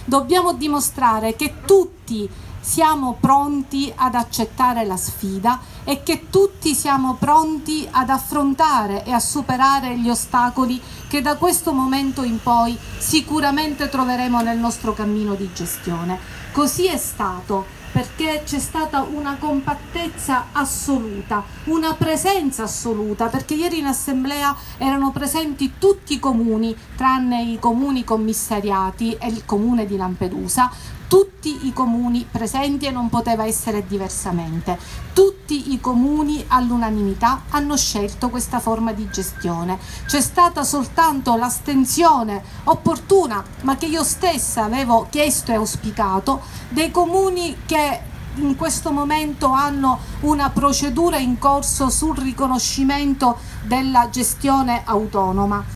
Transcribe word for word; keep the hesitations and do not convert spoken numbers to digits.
Dobbiamo dimostrare che tutti siamo pronti ad accettare la sfida e che tutti siamo pronti ad affrontare e a superare gli ostacoli che da questo momento in poi sicuramente troveremo nel nostro cammino di gestione. Così è stato, perché c'è stata una compattezza assoluta, una presenza assoluta, perché ieri in assemblea erano presenti tutti i comuni, tranne i comuni commissariati e il comune di Lampedusa, tutti i comuni presenti e non poteva essere diversamente. Tutti i comuni all'unanimità hanno scelto questa forma di gestione. C'è stata soltanto l'astensione opportuna, ma che io stessa avevo chiesto e auspicato, dei comuni che in questo momento hanno una procedura in corso sul riconoscimento della gestione autonoma.